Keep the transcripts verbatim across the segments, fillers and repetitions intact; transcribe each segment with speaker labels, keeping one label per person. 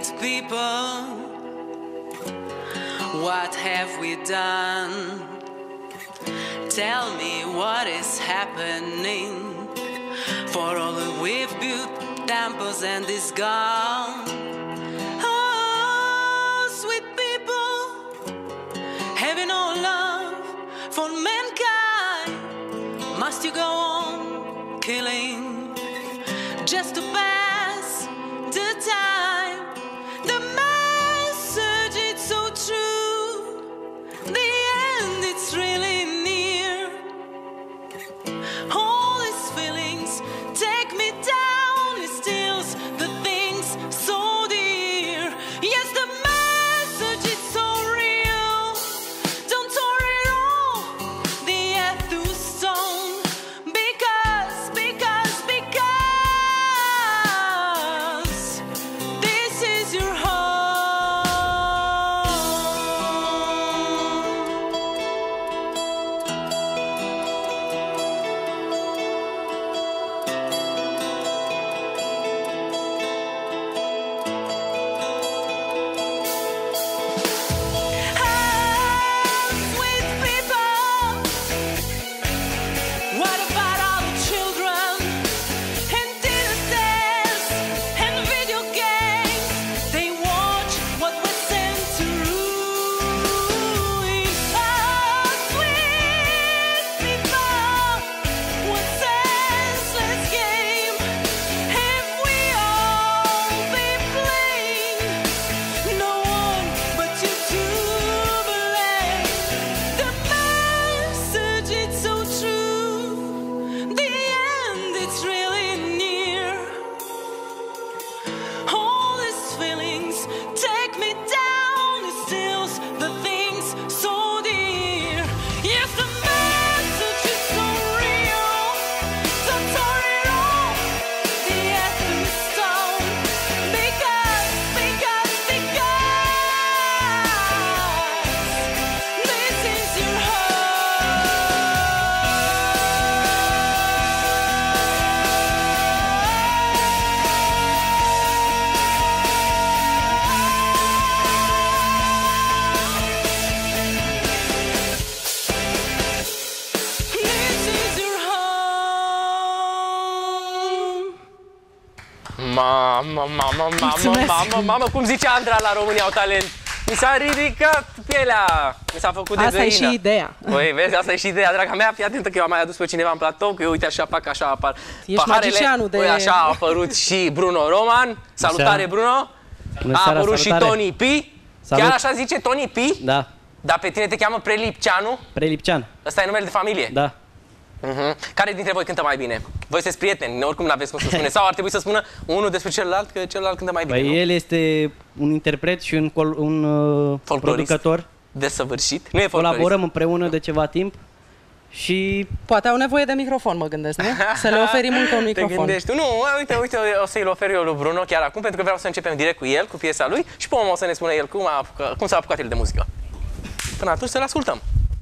Speaker 1: sweet people, what have we done? Tell me what is happening. For all that we've built temples and is gone. Oh, sweet people, having no love for mankind, must you go on killing just to pass the time? The message, it's so true. The end, it's really near. All these feelings take me down. It steals the things so dear. Yes, the message is so real. Don't worry at all. The earth to stone. Because, because, because this is your home. Sweet people, what about all the children and dinosaurs and video games? They watch what was sent to ruin. Oh, sweet people, what senseless game have we all been playing? No one but you to blame. The message, it's so true. The end, it's really near. All these feelings take me down. It steals the things so dear. Yes, the message is so real. Don't worry at all. The earth is stone. Because, because, because this is your This is your home.
Speaker 2: Mamă, mamă, mamă,
Speaker 3: Mulțumesc.
Speaker 2: mamă, mamă, cum zice Andra la România au talent. Mi s-a ridicat pielea, mi s-a făcut de
Speaker 3: Asta e
Speaker 2: găină.
Speaker 3: și ideea.
Speaker 2: Păi, vezi, asta e și ideea, draga mea, fii atentă că eu am mai adus pe cineva în platou, că eu uite așa fac, așa apar
Speaker 3: Ești magicianul de-
Speaker 2: Păi așa a apărut și Bruno Roman. Salutare,
Speaker 4: seara.
Speaker 2: Bruno.
Speaker 4: Bună
Speaker 2: A
Speaker 4: seara,
Speaker 2: apărut
Speaker 4: salutare.
Speaker 2: și Tony P.
Speaker 4: Salut.
Speaker 2: Chiar așa zice Tony P?
Speaker 4: Da,
Speaker 2: Dar pe tine te cheamă Prelipceanu?
Speaker 4: Prelipcean.
Speaker 2: Ăsta e numele de familie?
Speaker 4: Da.
Speaker 2: Mhm. Care dintre voi cântă mai bine? Voi sunteți prieteni, oricum n-aveți cum să spuneți. Sau ar trebui să spună unul despre celălalt, că celălalt cântă mai bine,
Speaker 4: Păi
Speaker 2: nu?
Speaker 4: el este un interpret și un, col- un uh,
Speaker 2: Folclorist.
Speaker 4: producător.
Speaker 2: Desăvârșit. Nu e folclorist.
Speaker 4: Colaborăm împreună de ceva timp și
Speaker 3: Poate au nevoie de microfon, mă gândesc, nu? Să le oferim încă un
Speaker 2: Te
Speaker 3: microfon.
Speaker 2: gândești tu? Nu, uite, uite, o să-i ofer eu lui Bruno chiar acum, pentru că vreau să începem direct cu el, cu piesa lui și pe urmă o să ne spună el cum, a apucat, cum s-a apucat el de muzică. Până atunci să-l ascultăm.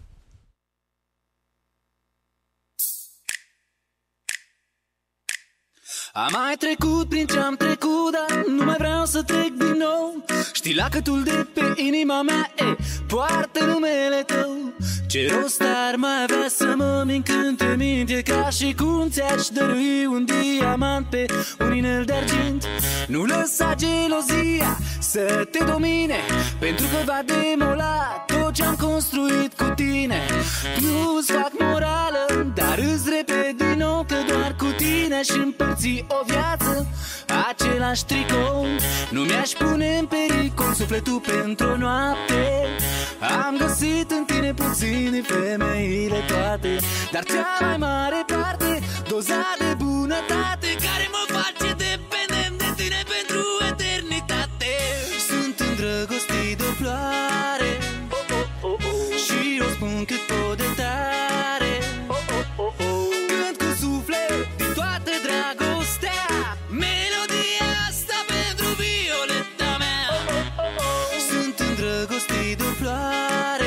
Speaker 5: Am mai trecut prin ce-am trecut, dar nu mai vreau să trec din nou. Știi lacătul de pe inima mea, e, poartă numele tău. Ce rost ar mai avea să mă mint când te mint? E ca și cum ți-aș dărui un diamant pe un inel de argint. Nu lăsa gelozia să te domine, pentru că va demola tot ce-am construit cu tine. Nu-ți fac morală, dar îți repet din nou că doar cu tine aș împărți o viață, același tricou. Nu mi-aș pune în pericol sufletul pentru o noapte. Am găsit în tine puține femeile toate, dar cea mai mare parte, doza de bunătate care mă face dependent de tine pentru eternitate. Sunt îndrăgostit de o floare și eu spun cât pot de tare. Cânt cu suflet din toată dragostea melodia asta pentru Violeta mea. Sunt îndrăgostit de o floare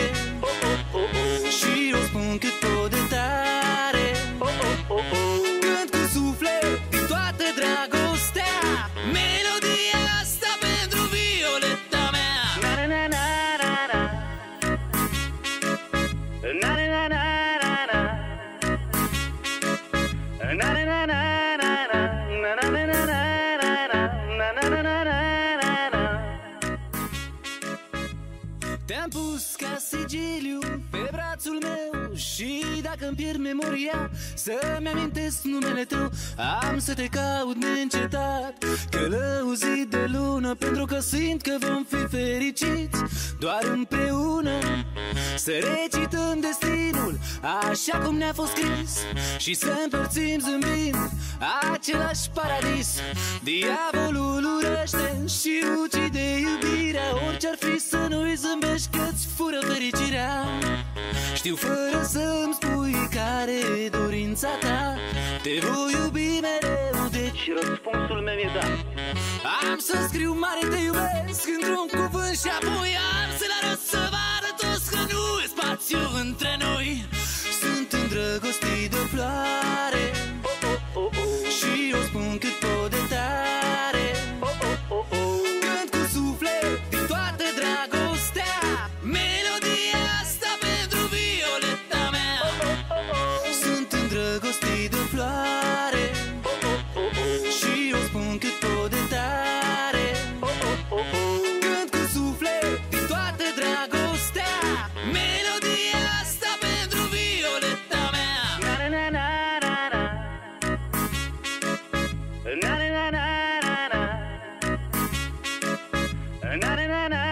Speaker 5: și eu spun cât pot de tare. Cânt cu suflet sigiliu pe brațul meu. Și dacă îmi pierd memoria să-mi amintesc numele tău, am să te caut neîncetat, călăuzit de lună, pentru că simt că vom fi fericiți doar împreună. Să recităm destinul așa cum ne-a fost scris și să împărțim zâmbind același paradis. Diavolul urăște și ucide iubirea, orice-ar fi să nu-i zâmbești că-ți fură fericirea. Știu fără să-mi spui care-i dorința ta, te voi iubi mereu, deci răspunsul meu e da. Am să scriu mare te iubesc într-un cuvânt și apoi am să-l arăt să vadă toți că nu e spațiu între noi. Sunt îndrăgostit de o floare și o spun cât pot de tare. Cânt cu suflet din toată dragostea melodia asta pentru Violeta mea. Sunt îndrăgostit de o floare și o spun cât pot de tare. Cânt cu suflet din toată dragostea melodia asta pentru Violeta mea. Na na na na na na na na na na na na na na.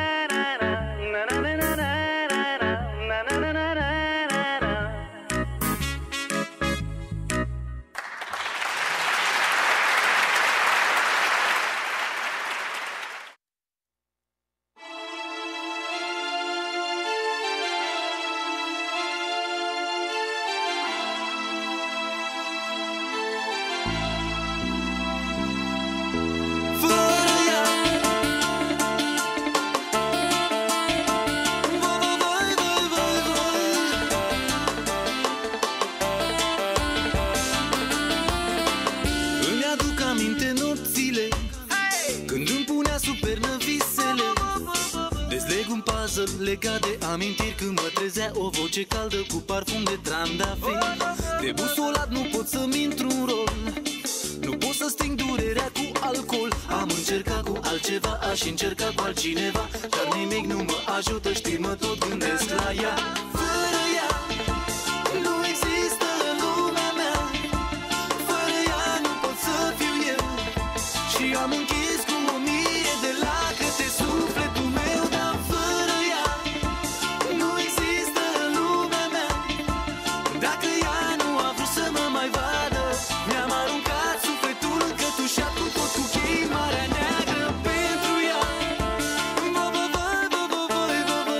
Speaker 5: Legat de amintiri când mă trezea o voce caldă cu parfum de trandafir. De busolat nu pot să-mi intru în rol, nu pot să sting durerea cu alcool. Am încercat cu altceva, aș încerca cu altcineva, dar nimic nu mă ajută, știi, mă tot gândesc la ea. Fără ea nu există în lumea mea, fără ea nu pot să fiu eu. Și am închis cu o mie de lacrimi sufletul meu, dar fără ea nu există în lumea mea. Dacă ea nu a vrut să mă mai vadă, mi-am aruncat sufletul încătușat cu tot cu chei Marea Neagră pentru ea. Bă, bă, bă, bă, bă, bă, bă, bă.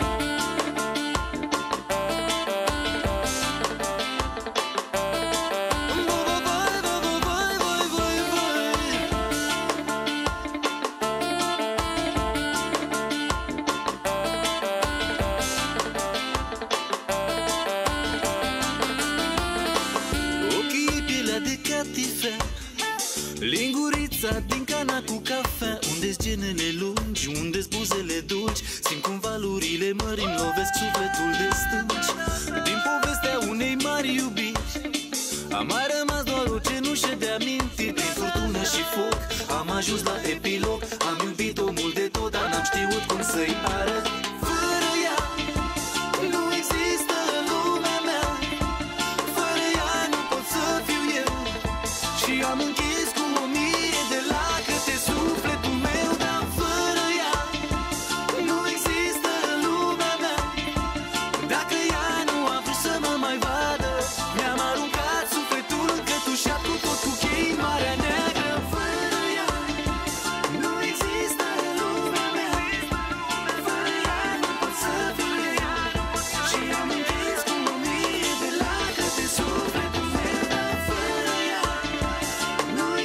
Speaker 5: Lingurița din cana cu cafea, unde-s genele lungi, unde-s buzele dulci, simt cum valurile mării lovesc sufletul de stânci. Din povestea unei mari iubiri am mai rămas doar o cenușă de amintiri. Prin furtună și foc am ajuns la epilog, am iubit omul de tot, dar n-am știut cum să-i arăt. Fără ea nu există în lumea mea, fără ea nu pot să fiu eu. Și am închis cu o mie de lacrimi sufletul meu, dar fără ea nu există în lumea mea. Dacă ea nu a vrut să mă mai vadă, mi-am aruncat sufletul încătușat cu tot cu chei Marea Neagră. Fără ea nu există în lumea mea, fără ea nu pot să fiu eu. Și am închis cu o mie de lacrimi sufletul meu, dar fără ea nu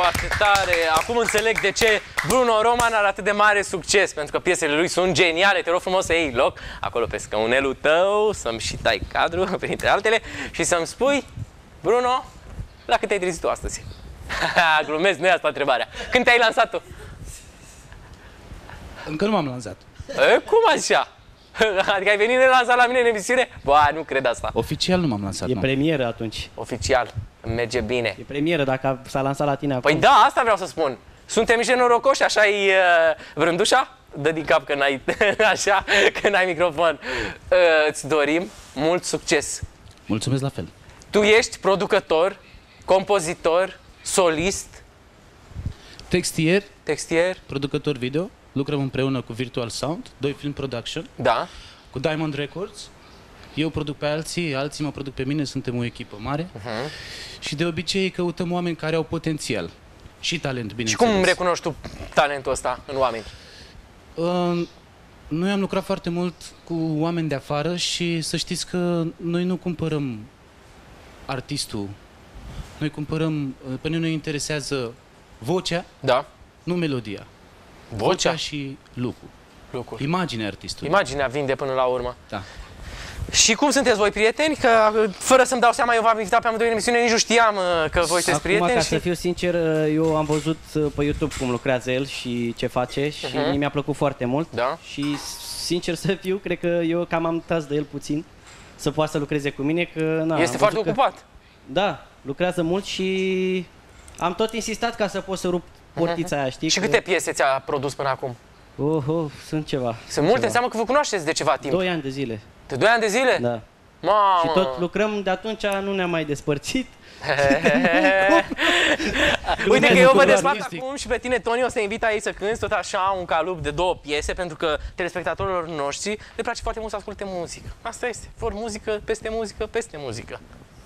Speaker 2: foarte tare! Acum înțeleg de ce Bruno Roman are atât de mare succes, pentru că piesele lui sunt geniale. Te rog frumos să iei loc acolo pe scaunelul tău, să-mi și tai cadrul, printre altele, și să-mi spui, Bruno, la cât te-ai trezit tu astăzi? Glumesc, nu e asta întrebarea. Când te-ai lansat tu?
Speaker 6: Încă nu m-am lansat.
Speaker 2: E, cum așa? Adică ai venit nelansat la mine în emisiune? Bă, nu cred asta.
Speaker 6: Oficial nu m-am lansat.
Speaker 4: E
Speaker 6: nu.
Speaker 4: premieră atunci.
Speaker 2: Oficial, merge bine.
Speaker 4: E premieră dacă s-a lansat la tine acum.
Speaker 2: Păi da, asta vreau să spun. Suntem niște norocoși, așa-i uh, Vrândușa? Dă din cap că n-ai, așa, că n-ai microfon. Uh, îți dorim mult succes.
Speaker 6: Mulțumesc la fel.
Speaker 2: Tu ești producător, compozitor, solist,
Speaker 6: Textier,
Speaker 2: textier,
Speaker 6: producător video. Lucrăm împreună cu Virtual Sound, doi film production,
Speaker 2: da.
Speaker 6: cu Diamond Records. Eu produc pe alții, alții mă produc pe mine, suntem o echipă mare. Uh-huh. Și de obicei căutăm oameni care au potențial și talent, bineînțeles.
Speaker 2: Și cum recunoști tu talentul ăsta în oameni?
Speaker 6: Uh, noi am lucrat foarte mult cu oameni de afară și să știți că noi nu cumpărăm artistul. Noi cumpărăm, pe noi ne interesează vocea,
Speaker 2: Da.
Speaker 6: nu melodia.
Speaker 2: Vocea,
Speaker 6: Vocea și lucru.
Speaker 2: lucruri.
Speaker 6: Imaginea artistului.
Speaker 2: Imaginea vinde până la urmă.
Speaker 6: Da.
Speaker 2: Și cum sunteți voi, prieteni? Că fără să-mi dau seama, eu v-am invitat pe amândoi în emisiune, nici nu știam că voi sunteți
Speaker 4: Acum,
Speaker 2: prieteni.
Speaker 4: ca
Speaker 2: și...
Speaker 4: să fiu sincer, eu am văzut pe YouTube cum lucrează el și ce face și
Speaker 2: Uh-huh.
Speaker 4: mie mi-a plăcut foarte mult.
Speaker 2: Da.
Speaker 4: Și sincer să fiu, cred că eu cam am tras de el puțin să poată să lucreze cu mine. Că, na,
Speaker 2: Este
Speaker 4: am
Speaker 2: foarte
Speaker 4: văzut
Speaker 2: ocupat.
Speaker 4: Că, da, lucrează mult și am tot insistat ca să pot să rup portița aia, știi?
Speaker 2: Și
Speaker 4: că...
Speaker 2: câte piese ți-a produs până acum?
Speaker 4: Oh, oh, sunt ceva.
Speaker 2: Sunt multe,
Speaker 4: ceva.
Speaker 2: înseamnă că vă cunoașteți de ceva timp.
Speaker 4: Doi ani de zile.
Speaker 2: De doi ani de zile?
Speaker 4: Da.
Speaker 2: Mamă!
Speaker 4: Și tot lucrăm de atunci, nu ne-am mai despărțit.
Speaker 2: Uite că eu vă desfac
Speaker 6: artistic.
Speaker 2: acum și pe tine, Toni, o să te invit aici să cânti tot așa un calup de două piese, pentru că telespectatorilor noștri le place foarte mult să asculte muzică. Asta este, for muzică, peste muzică, peste muzică.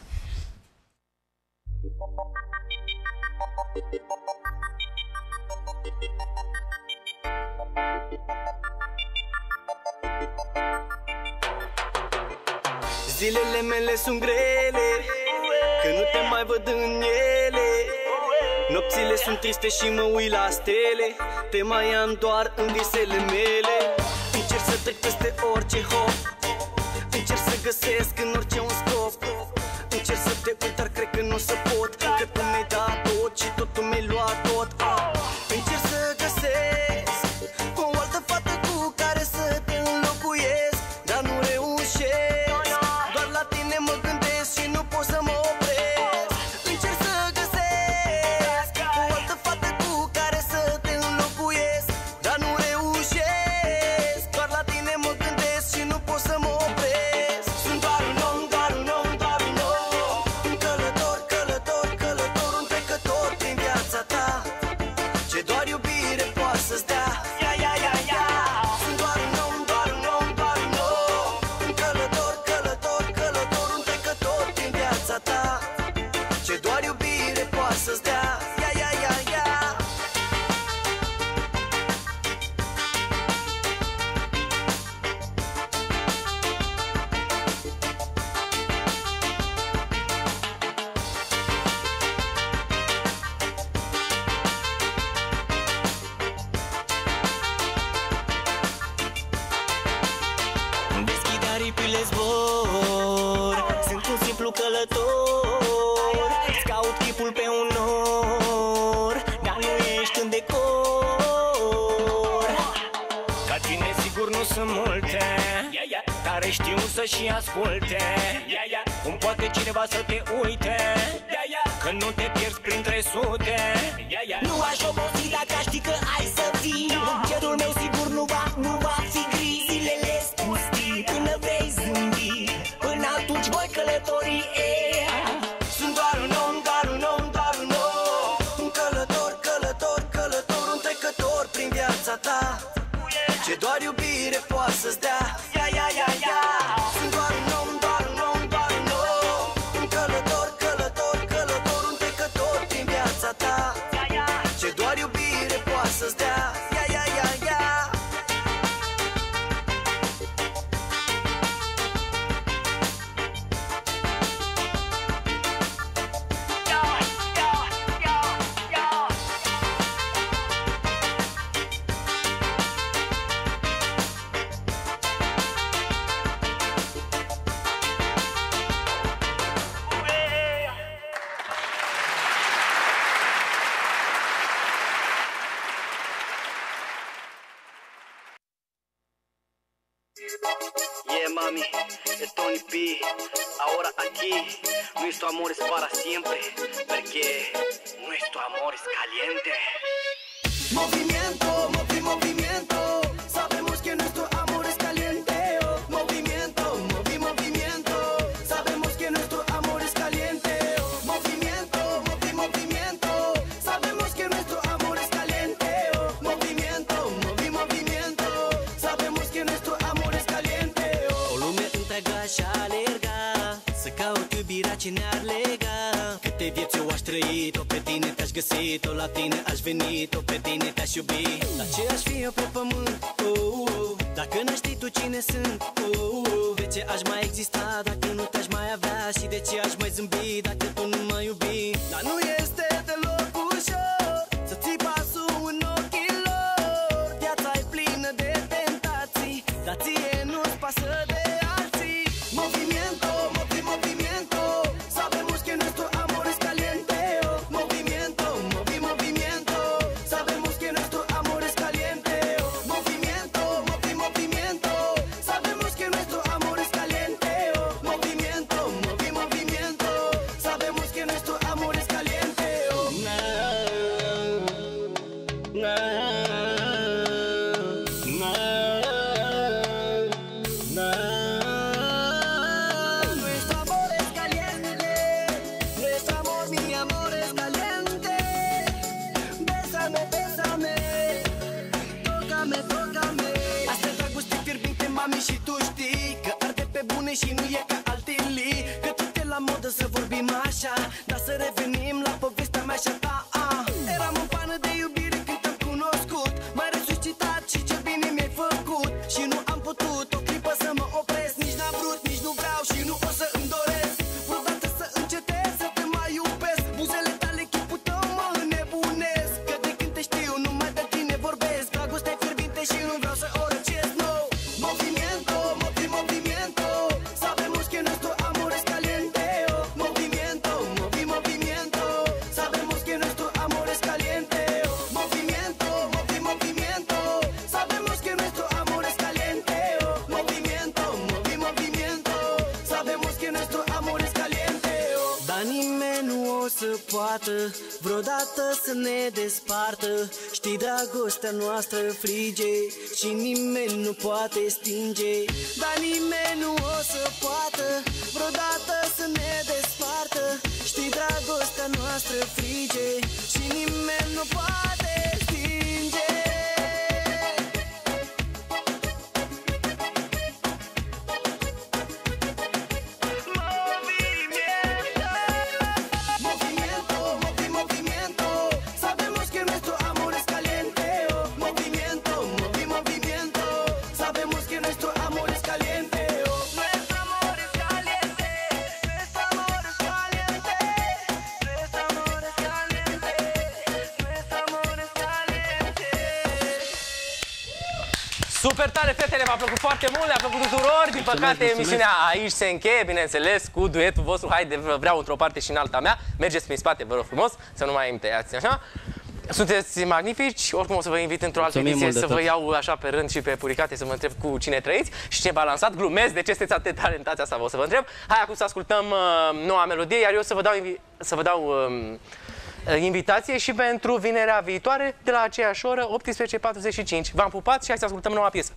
Speaker 5: Zilele mele sunt grele, că nu te mai văd în ele. Nopțile sunt triste și mă uit la stele, te mai am doar în visele mele. Încerc să trec peste orice hop, încerc să găsesc în orice un scop. Încerc să te uit, dar cred că nu o să pot, că tu mi-ai dat tot și tot tu mi-ai luat tot. ah. Încerc să găsesc o altă fată cu care să te înlocuiesc, dar nu reușesc. Doar la tine mă gândesc și nu pot să mă opresc. Încerc să găsesc o altă fată cu care să te înlocuiesc, dar nu reușesc. Doar la tine mă gândesc și nu pot să mă opresc. Sunt doar un om, doar un om, doar un om, un călător, călător, călător, un trecător prin viața ta, ce doar iubire poate să-ți dea. Ia, ia, ia, ia. Sunt doar un om, doar un om, doar un om, un călător, călător, călător, un trecător prin viața ta, ce doar iubire poate să-ți dea. Ia, ia, ia, ia. Deschid aripile, zbor, sunt un simplu călător. Îți caut chipul pe un nor, dar nu ești în decor. Ca tine sigur nu sunt multe, care știu să-și asculte. Cum poate cineva să te uite, că nu te pierzi printre sute. Nu aș obosi dacă aș ști că ai să vii. Cerul meu sigur nu va, nu va fi gri. Zilele pustii până vei zâmbi, până atunci voi călători. Sunt doar un om, doar un om, doar un om, un călător, călător, călător, un trecător prin viața ta, ce doar iubire poate să-ți dea. Ia, ia, ia, ia. Sunt doar un om, doar un om, doar un om, un călător, călător, călător, un trecător prin viața ta, ce doar iubire poate să-ți dea. Ia, ia, ia, ia.
Speaker 7: mami, es Tony P. Ahora aquí, nuestro amor es para siempre, porque nuestro amor es caliente. Movimiento, movi, movimiento, sabemos que nuestro amor es caliente. Oh, movimiento, movi, movimiento, sabemos que nuestro amor es caliente. Oh, movimiento, movi, movimiento, sabemos que nuestro amor es caliente. Oh, movimiento, movi, movimiento, sabemos que nuestro amor es caliente. Oh, o lume întreagă aș alerga să caut iubirea ce ne-ar lega. Câte vieți eu aș trăit-o, pe tine te-aș găsit-o, la tine aș venit-o, pe tine te-aș iubi. La ce aș fi eu pe pământ, oh, oh, dacă n-aș ști tu cine sunt, oh, oh. De ce aș mai exista dacă nu te-aș mai avea? Și de ce aș mai zâmbi dacă tu nu mă iubi? Dar nu este deloc ușor să ții pasul în ochii lor. Viața e plină de tentații, dar ție nu-ți pasă de alții. Movimiento, movi, movimiento, sabemos que nuestro amor es caliente. Oh, movimiento, movi, movimiento, sabemos que nuestro amor es caliente. Oh, movimiento, movi, movimiento, sabemos que nuestro amor es caliente. Oh, movimiento, movi, movimiento, sabemos que nuestro amor es caliente. Oh, na, na, na, na. Nuestro amor es caliente, nuestro amor, mi amor es caliente. Bésame, bésame, tócame, tócame. Asta e dragoste fierbinte, mami, și tu știi că arde pe bune și nu e ca altele. Că tot e la modă să vorbim așa, dar să revenim la povestea mea și a ta. Ah. Eram în pană de iubire când te-am cunoscut, m-ai resuscitat și ce bine mi-ai făcut. Și nu am putut o clipă să mă opresc, nici n-am vrut, nici nu vreau și nu o să îmi doresc vreodată să încetez să te mai iubesc. Buzele tale, chipul tău mă înnebunesc, că de când te știu numai de tine vorbesc. Dragostea e fierbinte și nu vreau să o răcesc, no. Movimiento, movi, movimiento, sabemos que nuestro amor es caliente. Oh, movimiento, movi, movimiento, sabemos que nuestro amor es caliente. Oh, movimiento, movi, movimiento, sabemos que nuestro amor es caliente. Oh, movimiento, movi, movimiento, sabemos que nuestro amor es caliente. Oh, dar nimeni nu o să poată vreodată să ne despartă. Știi, dragostea noastră frige și nimeni nu poate stinge. Dar nimeni nu o să poată vreodată să ne despartă. Știi, dragostea noastră frige și nimeni nu poate stinge. Movimiento, movi, movimiento, sabemos que nuestro amor es caliente. Oh, movimiento, movi, movimiento, sabemos que nuestro amor es caliente. Oh, nuestro amor es caliente, nuestro amor es caliente, nuestro amor es caliente, nuestro amor es caliente.
Speaker 2: Super tare, fetele, v-a plăcut foarte mult, le-a plăcut tuturor. Din păcate,
Speaker 4: mulțumesc.
Speaker 2: emisiunea aici se încheie, bineînțeles, cu duetul vostru. Haide, vă vreau într-o parte și în alta mea. Mergeți prin spate, vă rog frumos, să nu mai îmi tăiați așa. Sunteți magnifici, oricum o să vă invit într-o altă
Speaker 4: Mulțumim
Speaker 2: ediție
Speaker 4: mult
Speaker 2: să
Speaker 4: de
Speaker 2: vă
Speaker 4: tot.
Speaker 2: iau așa pe rând și pe puricate să vă întreb cu cine trăiți și ce v-a lansat. Glumesc, de ce sunteți atât de talentați, asta o să vă întreb. Hai acum să ascultăm uh, noua melodie, iar eu să vă dau, invi- să vă dau uh, invitație și pentru vinerea viitoare de la aceeași oră, optsprezece patruzeci și cinci. V-am pupat și hai să ascultăm noua piesă.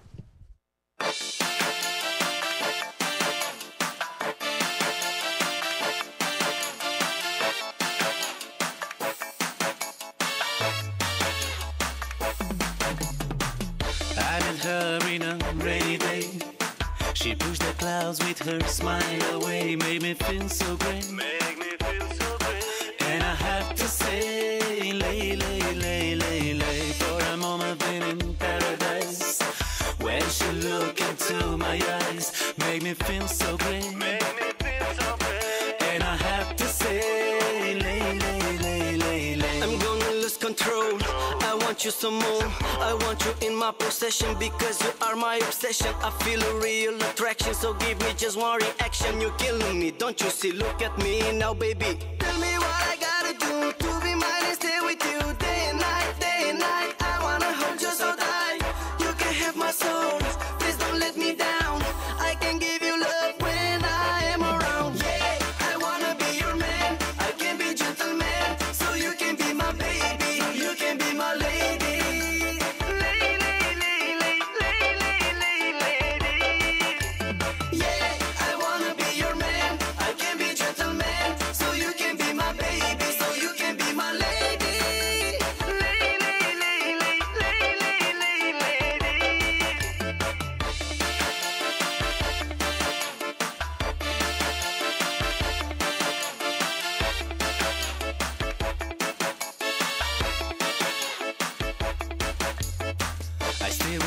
Speaker 5: I met her in a rainy day. She pushed the clouds with her smile away. Made me feel so great. Make me feel so great. And I have to say, lay, lay, lay, lay, lay. For a moment been in paradise. When she looked into my eyes, make me feel so great. Make me feel so great. And I have to say, lay, lay, lay, lay, lay. I'm gonna lose control. I want you some more. I want you in my possession because you are my obsession. I feel a real attraction, so give me just one reaction. You're killing me, don't you see? Look at me now, baby. Tell me what I gotta do to be mine and stay with you day and night, day and night. I wanna hold you so tight. You can have my soul, please don't let me down. I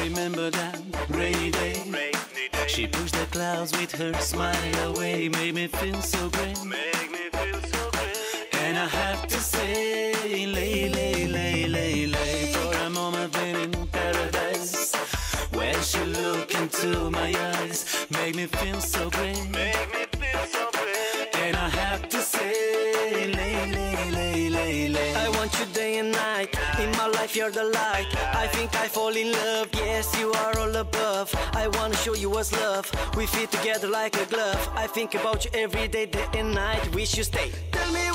Speaker 5: remember that rainy day. She pushed the clouds with her smile away, made me feel so great. And I have to say, lay, lay, lay, lay, lay, for a moment been in paradise. When she looked into my eyes, make me feel so great. And I have to say, lay, lay, lay, lay, lay.
Speaker 7: I want you day and night, in my life you're the light. I think I fall in love, yes you are all above. I wanna show you what's love, we fit together like a glove. I think about you every day, day and night, wish you stay. Tell me